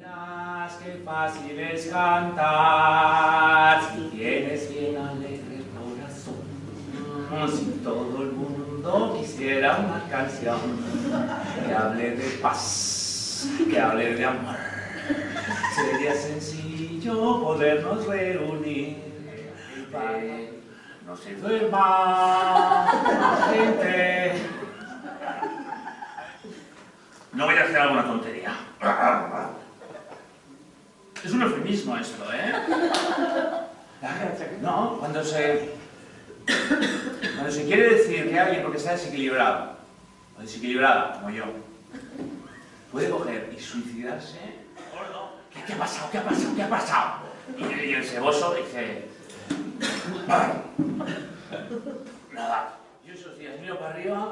Verás qué fácil es cantar si tienes bien alegre el corazón. Si todo el mundo quisiera una canción que hable de paz, que hable de amor, sería sencillo podernos reunir. No se duerma la gente. No voy a hacer alguna tontería. Es un eufemismo esto, ¿eh? No, cuando se quiere decir que alguien, porque está desequilibrado, o desequilibrada, como yo, puede coger y suicidarse. Gordo, ¿qué ha pasado? ¿Qué ha pasado? ¿Qué ha pasado? Y el ceboso dice... Nada. Yo esos días miro para arriba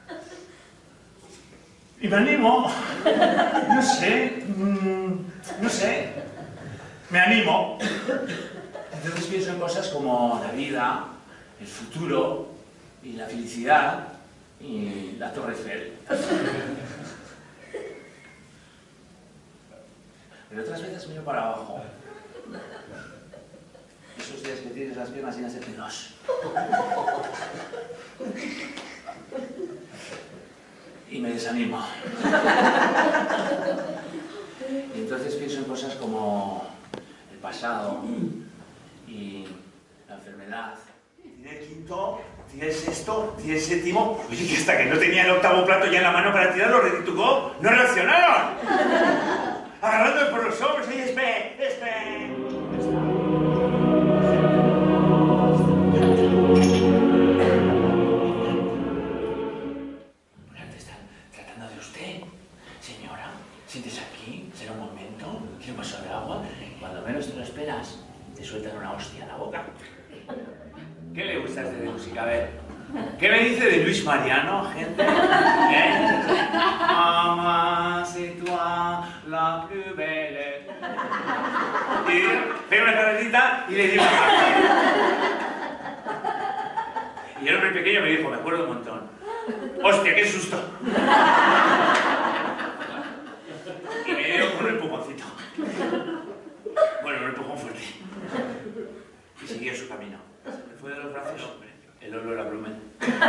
y me animo. No sé. Me animo. Entonces pienso en cosas como la vida, el futuro y la felicidad y la Torre Eiffel. Pero otras veces miro para abajo. Esos días que tienes las piernas llenas de pelos. Y me desanimo. Y entonces pienso en cosas como el pasado y la enfermedad. Tiré el quinto, tiré el sexto, tiré el séptimo. Oye, que hasta que no tenía el octavo plato ya en la mano para tirarlo, retitucó, ¡no reaccionaron! Agarrándome por los hombros y ¡espe! Siéntese aquí, será un momento, quiero un vaso de agua. Cuando menos te lo esperas, te sueltan una hostia en la boca. ¿Qué le gusta a este de música? A ver, ¿qué me dice de Luis Mariano, gente? Mamá, c'est toi la plus belle. Y pego una carrerita y le digo... Y el hombre pequeño me dijo, me acuerdo un montón, ¡hostia, qué susto! Y me dio un empujoncito. Bueno, un empujón fuerte. Y siguió su camino. Se me fue de los brazos el olor a Blumen.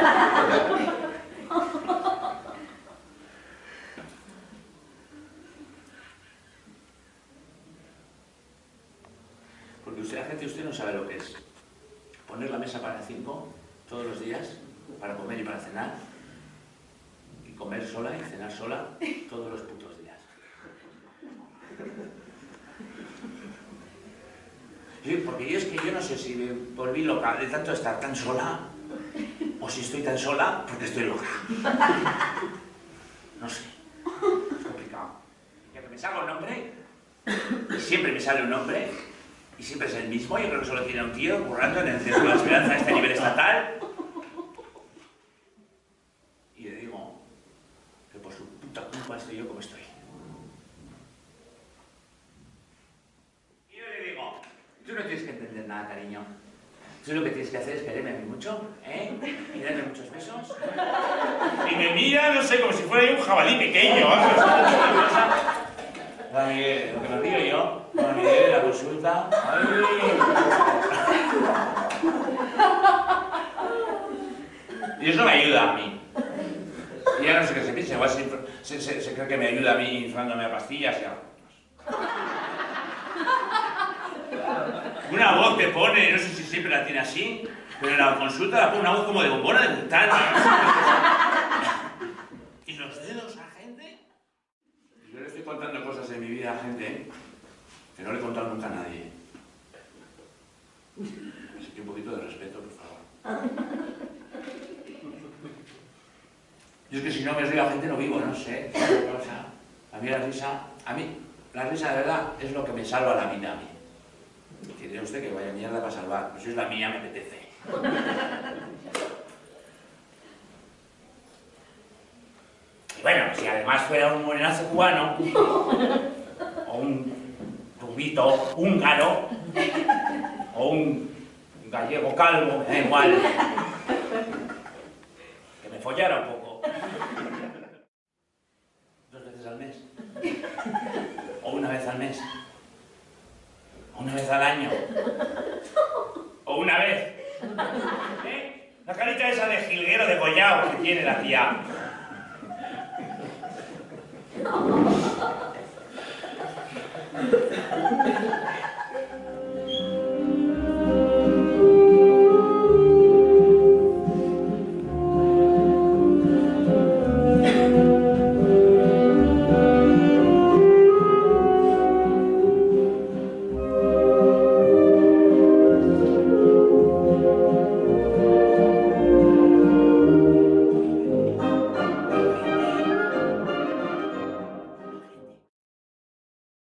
Porque usted no sabe lo que es poner la mesa para 5 todos los días, para comer y para cenar, y comer sola y cenar sola todos los putos días. Sí, porque yo no sé si me volví loca de tanto estar tan sola, o si estoy tan sola porque estoy loca. No sé, es complicado. Ya que me salga un nombre, y siempre me sale un nombre, y siempre es el mismo, yo creo que solo tiene un tío currando en el Centro de la Esperanza a este nivel estatal. Y le digo que por su puta culpa estoy yo como estoy. Tú no tienes que entender nada, cariño. Tú lo que tienes que hacer es quererme a mí mucho, ¿eh? Y darme muchos besos. Y me mira, no sé, como si fuera un jabalí pequeño. Lo que me río yo, me olvidé de la consulta. ¡Ay! Y eso me ayuda a mí. Y ya no sé qué se piensa, igual se cree que me ayuda a mí inflándome a pastillas y a... Una voz que pone, no sé si siempre la tiene así, pero en la consulta la pone una voz como de bombona de Montana. ¿Y los dedos a gente? Yo le estoy contando cosas de mi vida a gente que no le he contado nunca a nadie. Así que un poquito de respeto, por favor. Yo es que si no me río a gente no vivo, no sé. A mí la risa de verdad es lo que me salva la vida a mí. Que dirá usted que vaya mierda para salvar, pues si es la mía me apetece. Y bueno, si además fuera un morenazo cubano, o un rubito húngaro, o un gallego calvo, me da igual, que me follara un poco. 2 veces al mes. O una una vez al mes. Una vez al año. O una vez. ¿Eh? La carita esa de jilguero degollado que tiene la tía.